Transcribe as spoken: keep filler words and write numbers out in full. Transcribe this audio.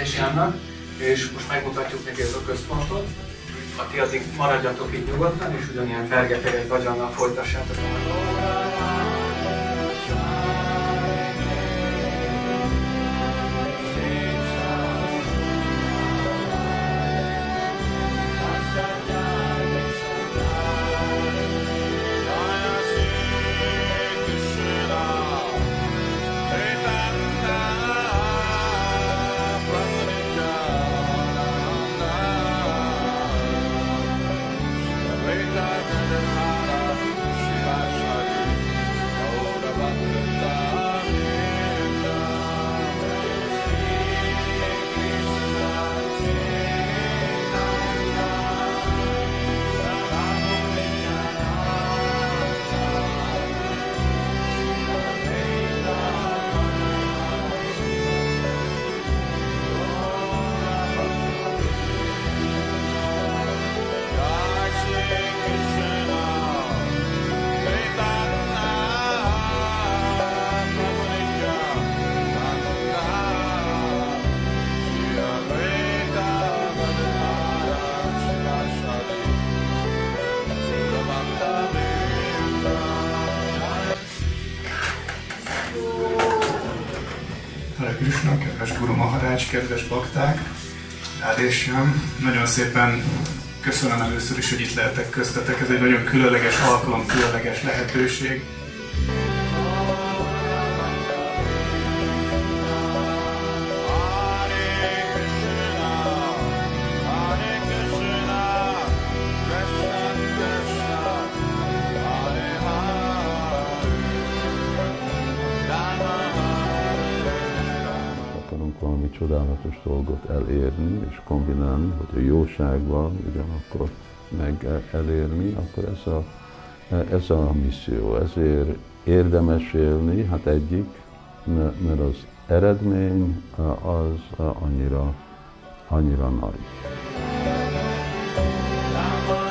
Jánnak, és most megmutatjuk neki ezt a központot. Ha ti addig maradjatok itt nyugodtan, és ugyanilyen fergeteges vagyonnal folytassátok a Hare Krishna, kedves Guru Maharaj, kedves bakták, Rádésem, nagyon szépen köszönöm először is, hogy itt lehetek köztetek, ez egy nagyon különleges alkalom, különleges lehetőség. Valami csodálatos dolgot elérni és kombinálni, hogy a jóságban ugyanakkor meg elérni, akkor ez a, ez a misszió. Ezért érdemes élni, hát egyik, mert az eredmény az annyira, annyira nagy.